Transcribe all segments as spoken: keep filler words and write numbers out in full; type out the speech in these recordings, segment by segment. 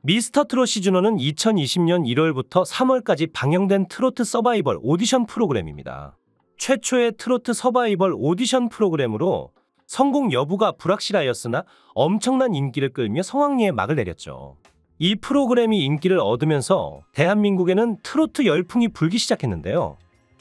미스터트롯 시즌원은 이천이십 년 일월부터 삼월까지 방영된 트로트 서바이벌 오디션 프로그램입니다. 최초의 트로트 서바이벌 오디션 프로그램으로 성공 여부가 불확실하였으나 엄청난 인기를 끌며 성황리에 막을 내렸죠. 이 프로그램이 인기를 얻으면서 대한민국에는 트로트 열풍이 불기 시작했는데요.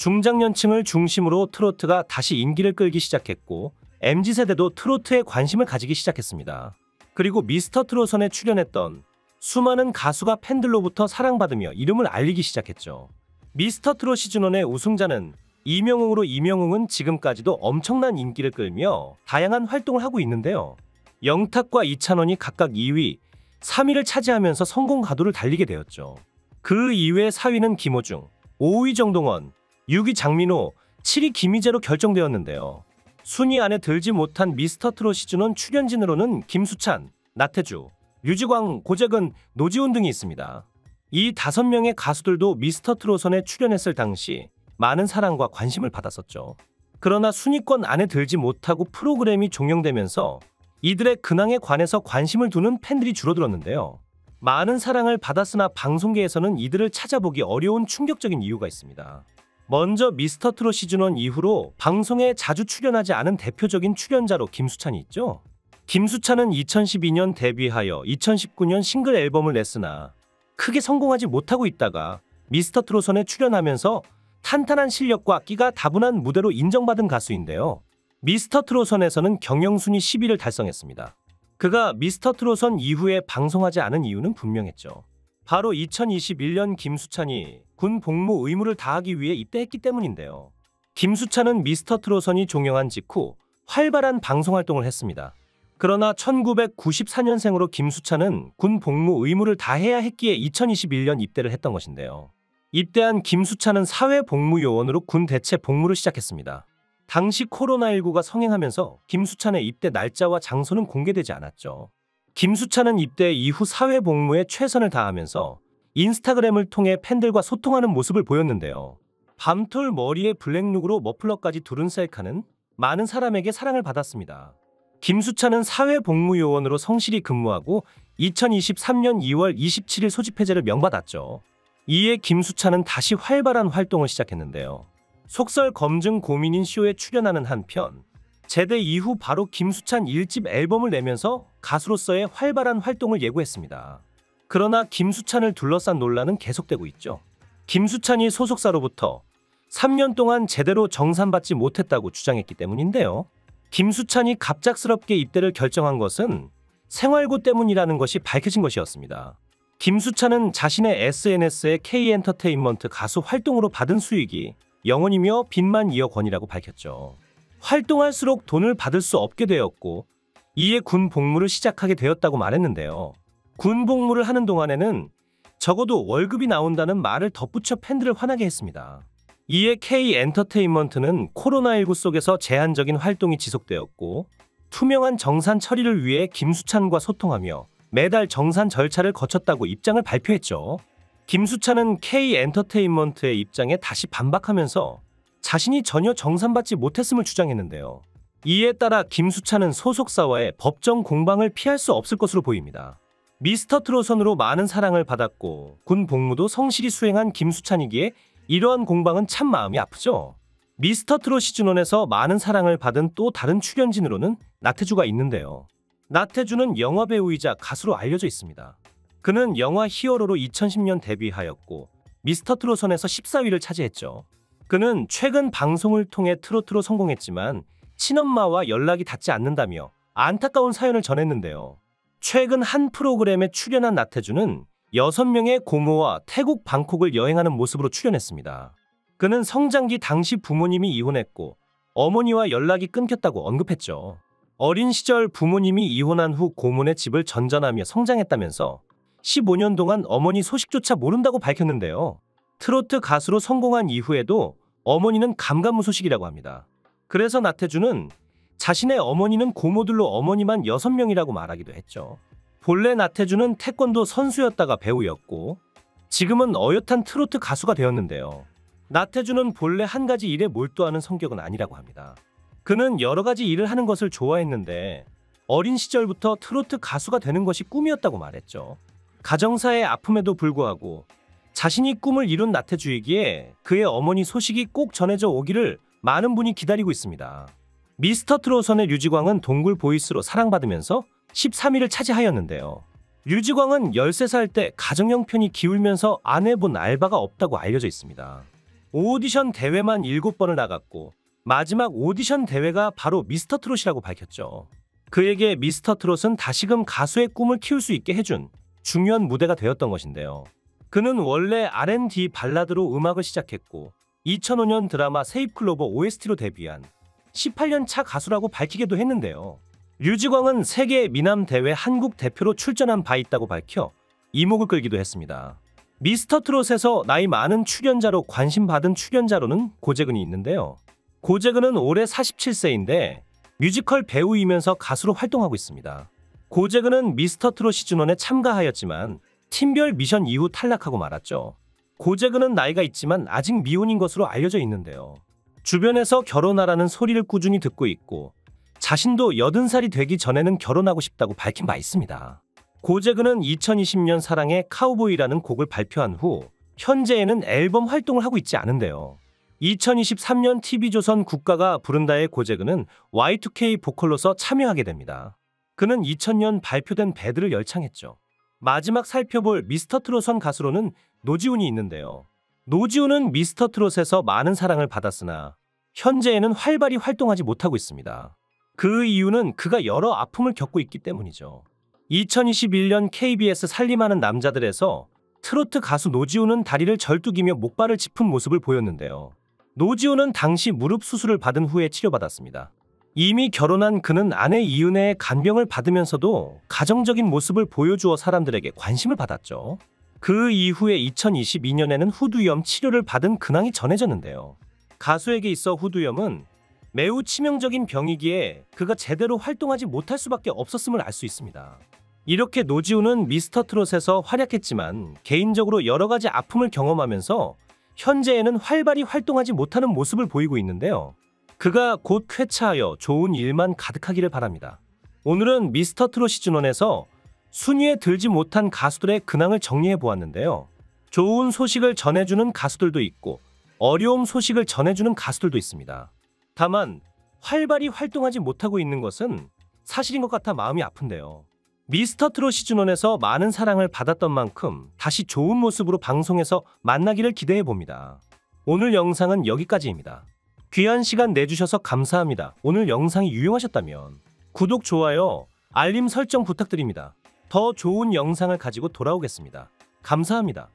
중장년층을 중심으로 트로트가 다시 인기를 끌기 시작했고 엠지세대도 트로트에 관심을 가지기 시작했습니다. 그리고 미스터트롯선에 출연했던 수많은 가수가 팬들로부터 사랑받으며 이름을 알리기 시작했죠. 미스터트롯 시즌원의 우승자는 이명웅으로 이명웅은 지금까지도 엄청난 인기를 끌며 다양한 활동을 하고 있는데요. 영탁과 이찬원이 각각 이 위, 삼 위를 차지하면서 성공 가도를 달리게 되었죠. 그 이외 사 위는 김호중, 오 위 정동원, 육 위 장민호, 칠 위 김희재로 결정되었는데요. 순위 안에 들지 못한 미스터트롯 시즌원 출연진으로는 김수찬, 나태주, 류지광, 고재근, 노지훈 등이 있습니다. 이 다섯 명의 가수들도 미스터트롯선에 출연했을 당시 많은 사랑과 관심을 받았었죠. 그러나 순위권 안에 들지 못하고 프로그램이 종영되면서 이들의 근황에 관해서 관심을 두는 팬들이 줄어들었는데요. 많은 사랑을 받았으나 방송계에서는 이들을 찾아보기 어려운 충격적인 이유가 있습니다. 먼저 미스터트롯 시즌원 이후로 방송에 자주 출연하지 않은 대표적인 출연자로 김수찬이 있죠. 김수찬은 이천십이 년 데뷔하여 이천십구 년 싱글 앨범을 냈으나 크게 성공하지 못하고 있다가 미스터트롯선에 출연하면서 탄탄한 실력과 끼가 다분한 무대로 인정받은 가수인데요. 미스터트롯선에서는 경영순위 십 위를 달성했습니다. 그가 미스터트롯선 이후에 방송하지 않은 이유는 분명했죠. 바로 이천이십일 년 김수찬이 군 복무 의무를 다하기 위해 입대했기 때문인데요. 김수찬은 미스터트롯선이 종영한 직후 활발한 방송활동을 했습니다. 그러나 천구백구십사 년생으로 김수찬은 군 복무 의무를 다해야 했기에 이천이십일 년 입대를 했던 것인데요. 입대한 김수찬은 사회복무요원으로 군 대체 복무를 시작했습니다. 당시 코로나십구가 성행하면서 김수찬의 입대 날짜와 장소는 공개되지 않았죠. 김수찬은 입대 이후 사회복무에 최선을 다하면서 인스타그램을 통해 팬들과 소통하는 모습을 보였는데요. 밤톨 머리에 블랙룩으로 머플러까지 두른 셀카는 많은 사람에게 사랑을 받았습니다. 김수찬은 사회복무요원으로 성실히 근무하고 이천이십삼 년 이월 이십칠 일 소집해제를 명받았죠. 이에 김수찬은 다시 활발한 활동을 시작했는데요. 속설 검증 고민인 쇼에 출연하는 한편 제대 이후 바로 김수찬 일 집 앨범을 내면서 가수로서의 활발한 활동을 예고했습니다. 그러나 김수찬을 둘러싼 논란은 계속되고 있죠. 김수찬이 소속사로부터 삼 년 동안 제대로 정산받지 못했다고 주장했기 때문인데요. 김수찬이 갑작스럽게 입대를 결정한 것은 생활고 때문이라는 것이 밝혀진 것이었습니다. 김수찬은 자신의 에스엔에스에 K엔터테인먼트 가수 활동으로 받은 수익이 영원이며 빚만 이억 원이라고 밝혔죠. 활동할수록 돈을 받을 수 없게 되었고 이에 군 복무를 시작하게 되었다고 말했는데요. 군 복무를 하는 동안에는 적어도 월급이 나온다는 말을 덧붙여 팬들을 화나게 했습니다. 이에 K엔터테인먼트는 코로나십구 속에서 제한적인 활동이 지속되었고 투명한 정산 처리를 위해 김수찬과 소통하며 매달 정산 절차를 거쳤다고 입장을 발표했죠. 김수찬은 K엔터테인먼트의 입장에 다시 반박하면서 자신이 전혀 정산받지 못했음을 주장했는데요. 이에 따라 김수찬은 소속사와의 법정 공방을 피할 수 없을 것으로 보입니다. 미스터트롯선으로 많은 사랑을 받았고 군 복무도 성실히 수행한 김수찬이기에 이러한 공방은 참 마음이 아프죠. 미스터트롯 시즌원에서 많은 사랑을 받은 또 다른 출연진으로는 나태주가 있는데요. 나태주는 영화배우이자 가수로 알려져 있습니다. 그는 영화 히어로로 이천십 년 데뷔하였고 미스터트롯선에서 십사 위를 차지했죠. 그는 최근 방송을 통해 트로트로 성공했지만 친엄마와 연락이 닿지 않는다며 안타까운 사연을 전했는데요. 최근 한 프로그램에 출연한 나태주는 여섯 명의 고모와 태국 방콕을 여행하는 모습으로 출연했습니다. 그는 성장기 당시 부모님이 이혼했고 어머니와 연락이 끊겼다고 언급했죠. 어린 시절 부모님이 이혼한 후 고모네 집을 전전하며 성장했다면서 십오 년 동안 어머니 소식조차 모른다고 밝혔는데요. 트로트 가수로 성공한 이후에도 어머니는 감감무소식이라고 합니다. 그래서 나태주는 자신의 어머니는 고모들로 어머니만 여섯 명이라고 말하기도 했죠. 본래 나태주는 태권도 선수였다가 배우였고 지금은 어엿한 트로트 가수가 되었는데요. 나태주는 본래 한 가지 일에 몰두하는 성격은 아니라고 합니다. 그는 여러 가지 일을 하는 것을 좋아했는데 어린 시절부터 트로트 가수가 되는 것이 꿈이었다고 말했죠. 가정사의 아픔에도 불구하고 자신이 꿈을 이룬 나태주이기에 그의 어머니 소식이 꼭 전해져 오기를 많은 분이 기다리고 있습니다. 미스터 트롯의 류지광은 동굴 보이스로 사랑받으면서 십삼 위를 차지하였는데요. 류지광은 열세 살 때 가정형 편이 기울면서 안 해본 알바가 없다고 알려져 있습니다. 오디션 대회만 일곱 번을 나갔고 마지막 오디션 대회가 바로 미스터 트롯이라고 밝혔죠. 그에게 미스터 트롯은 다시금 가수의 꿈을 키울 수 있게 해준 중요한 무대가 되었던 것인데요. 그는 원래 알 앤 디 발라드로 음악을 시작했고 이천오 년 드라마 세입클로버 오에스티로 데뷔한 십팔 년 차 가수라고 밝히기도 했는데요. 류지광은 세계 미남 대회 한국 대표로 출전한 바 있다고 밝혀 이목을 끌기도 했습니다. 미스터 트롯에서 나이 많은 출연자로 관심받은 출연자로는 고재근이 있는데요. 고재근은 올해 사십칠 세인데 뮤지컬 배우이면서 가수로 활동하고 있습니다. 고재근은 미스터 트롯 시즌일에 참가하였지만 팀별 미션 이후 탈락하고 말았죠. 고재근은 나이가 있지만 아직 미혼인 것으로 알려져 있는데요. 주변에서 결혼하라는 소리를 꾸준히 듣고 있고 자신도 여든 살이 되기 전에는 결혼하고 싶다고 밝힌 바 있습니다. 고재근은 이천이십 년 사랑의 카우보이라는 곡을 발표한 후 현재에는 앨범 활동을 하고 있지 않은데요. 이천이십삼 년 티비조선 국가가 부른다의 고재근은 와이 투 케이 보컬로서 참여하게 됩니다. 그는 이천 년 발표된 배드를 열창했죠. 마지막 살펴볼 미스터 트롯 가수로는 노지훈이 있는데요. 노지훈은 미스터 트롯에서 많은 사랑을 받았으나 현재에는 활발히 활동하지 못하고 있습니다. 그 이유는 그가 여러 아픔을 겪고 있기 때문이죠. 이천이십일 년 케이비에스 살림하는 남자들에서 트로트 가수 노지훈은 다리를 절뚝이며 목발을 짚은 모습을 보였는데요. 노지훈은 당시 무릎 수술을 받은 후에 치료받았습니다. 이미 결혼한 그는 아내 이은혜의 간병을 받으면서도 가정적인 모습을 보여주어 사람들에게 관심을 받았죠. 그 이후에 이천이십이 년에는 후두염 치료를 받은 근황이 전해졌는데요. 가수에게 있어 후두염은 매우 치명적인 병이기에 그가 제대로 활동하지 못할 수밖에 없었음을 알 수 있습니다. 이렇게 노지훈은 미스터 트롯에서 활약했지만 개인적으로 여러 가지 아픔을 경험하면서 현재에는 활발히 활동하지 못하는 모습을 보이고 있는데요. 그가 곧 쾌차하여 좋은 일만 가득하기를 바랍니다. 오늘은 미스터 트롯 시즌일에서 순위에 들지 못한 가수들의 근황을 정리해 보았는데요. 좋은 소식을 전해주는 가수들도 있고 어려움 소식을 전해주는 가수들도 있습니다. 다만 활발히 활동하지 못하고 있는 것은 사실인 것 같아 마음이 아픈데요. 미스터 트롯 시즌일에서 많은 사랑을 받았던 만큼 다시 좋은 모습으로 방송에서 만나기를 기대해 봅니다. 오늘 영상은 여기까지입니다. 귀한 시간 내주셔서 감사합니다. 오늘 영상이 유용하셨다면 구독, 좋아요, 알림 설정 부탁드립니다. 더 좋은 영상을 가지고 돌아오겠습니다. 감사합니다.